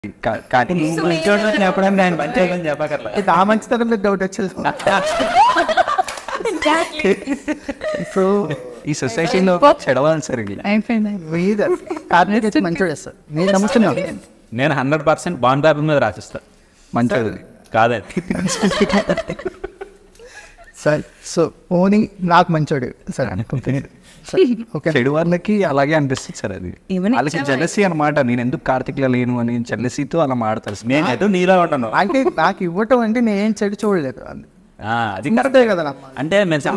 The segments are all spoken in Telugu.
కానీ చెప్పడానికి ఆయన మంచిగా చెప్పగలరా ఆ మంచితనం మీద డౌట్ వచ్చేది. సో ఈ సొసైటీలో చెడవాలి సార్ మంచోడే సార్. నేను నమ్ముతున్నాను. నేను 100% బాండ్ పేపర్ మీద రాసిస్తాను మంచిది కాదండి సార్. సో ఓని నాకు మంచోడు సార్ అనుకుంటే చెడు వాళ్ళకి అలాగే అనిపిస్తుంది సార్. అది వాళ్ళకి జెలసీ అనమాట. నేను ఎందుకు కార్తిక్లో లేను అని జెలసీతో అలా మాడతారు. నేను ఏదో నీలా ఉంటాను అంటే నాకు ఇవ్వటం అంటే నేనేం చెడు చూడలేదు. అది కరెక్టే కదా. అంటే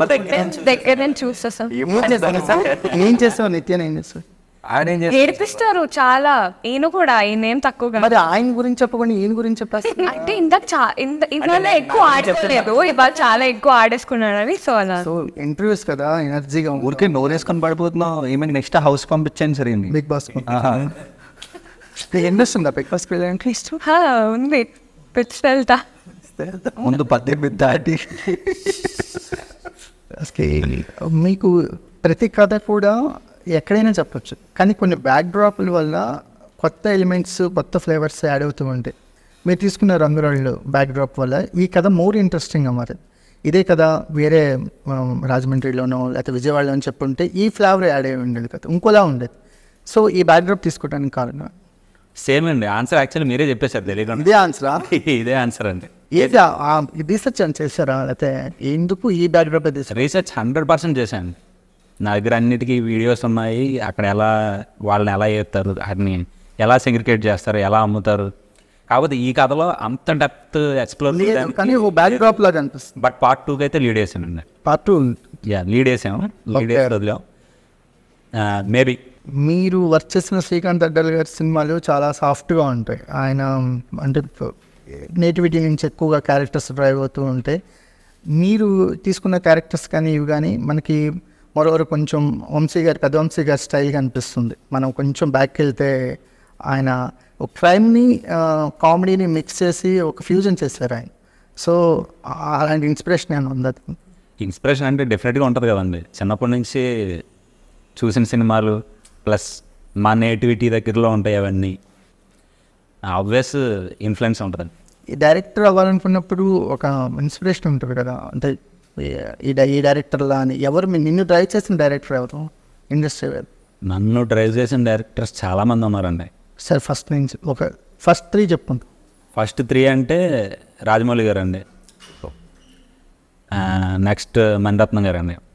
ఏం చేస్తావు నిత్య? ఏం చేస్తావు? ఏడిపిస్తారు చాలా. ఈయన కూడా ఈయనేం తక్కువగా. మరి ఆయన గురించి చెప్పకుండా ఈయన గురించి చెప్పేస్తారు. అంటే ఇందాక ఇవాళ ఎక్కువ ఆడలేదు, ఇవాళ చాలా ఎక్కువ ఆడేసుకున్నాడని. సో అలా ఇంటర్వ్యూస్ కదా ఎనర్జీగా ఊరికే నోరేసుకొని పడిపోతున్నావు. ఏమైనా నెక్స్ట్ హౌస్ పంపించాను సరే బిగ్ బాస్. ఏం చేస్తుందా బిగ్ బాస్ వెళ్ళడానికి ఇష్టం ఉంది? పిచ్చి వెళ్తా ముందు 18 దాటి. మీకు ప్రతి కథ కూడా ఎక్కడైనా చెప్పచ్చు, కానీ కొన్ని బ్యాక్ డ్రాప్ల వల్ల కొత్త ఎలిమెంట్స్ కొత్త ఫ్లేవర్స్ యాడ్ అవుతూ ఉంటాయి. మీరు తీసుకున్న రంగురాళ్ళు బ్యాక్ డ్రాప్ వల్ల ఈ కథ మోర్ ఇంట్రెస్టింగ్గా మారింది. ఇదే కదా వేరే రాజమండ్రిలోనో లేకపోతే విజయవాడలోనో చెప్పుంటే ఈ ఫ్లేవర్ యాడ్ అయ్యి ఉండేది కదా, ఇంకోలా ఉండేది. సో ఈ బ్యాక్ డ్రాప్ తీసుకోవడానికి కారణం సేమ్ అండి. ఆన్సర్ యాక్చువల్లీ మీరే చెప్పేశారు తెలియదు. ఇదే ఆన్సరా? ఇదే ఆన్సర్ అండి. రీసెర్చ్ అని చేశారా లేకపోతే ఎందుకు ఈ బ్యాక్ డ్రాప్? రీసెర్చ్ 100% చేశాను. నా దగ్గర అన్నిటికీ వీడియోస్ ఉన్నాయి. అక్కడ ఎలా వాళ్ళని ఎలా చేస్తారు, వాటిని ఎలా సెగ్రిగేట్ చేస్తారు, ఎలా అమ్ముతారు. కాకపోతే ఈ కథలో అంత డెప్త్ ఎక్స్ప్లోర్ కానీ ఓ బ్యాక్ డ్రాప్ లాగా అనిపిస్తుంది. బట్ పార్ట్ 2కి అయితే లీడ్ వేసానండి. పార్ట్ 2 లీడ్ వేసాము. లీడ్ వేసి వదిలాం. మేబీ మీరు వర్క్ చేసిన శ్రీకాంత్ అడ్డల్ గారి సినిమాలు చాలా సాఫ్ట్గా ఉంటాయి. ఆయన అంటే నేటివిటీ నుంచి ఎక్కువగా క్యారెక్టర్స్ డ్రైవ్ అవుతూ ఉంటాయి. మీరు తీసుకున్న క్యారెక్టర్స్ కానీ ఇవి కానీ మనకి మరోవరు కొంచెం పెద్ద వంశీ గారి స్టైల్గా అనిపిస్తుంది. మనం కొంచెం బ్యాక్కి వెళ్తే ఆయన ఒక క్రైమ్ని కామెడీని మిక్స్ చేసి ఒక ఫ్యూజన్ చేశారు ఆయన. సో అలాంటి ఇన్స్పిరేషన్ ఏమైనా ఉందా? ఇన్స్పిరేషన్ అంటే డెఫినెట్గా ఉంటుంది కదండి. చిన్నప్పటి నుంచి చూసిన సినిమాలు ప్లస్ మా నేటివిటీ దగ్గరలో ఉంటాయి. అవన్నీ ఆబ్వియస్ ఇన్ఫ్లుయెన్స్ ఉంటుంది. ఈ డైరెక్టర్ అవ్వాలనుకున్నప్పుడు ఒక ఇన్స్పిరేషన్ ఉంటుంది కదా, అంటే ఈ డైరెక్టర్లా అని. ఎవరు నిన్ను డ్రైవ్ చేసిన డైరెక్టర్ ఎవరు ఇండస్ట్రీ? నన్ను డ్రైవ్ చేసిన డైరెక్టర్స్ చాలామంది ఉన్నారండి సార్. ఫస్ట్ నుంచి ఫస్ట్ 3 చెప్పండి. ఫస్ట్ 3 అంటే రాజమౌళి గారు అండి, నెక్స్ట్ మణిరత్నం గారు అండి,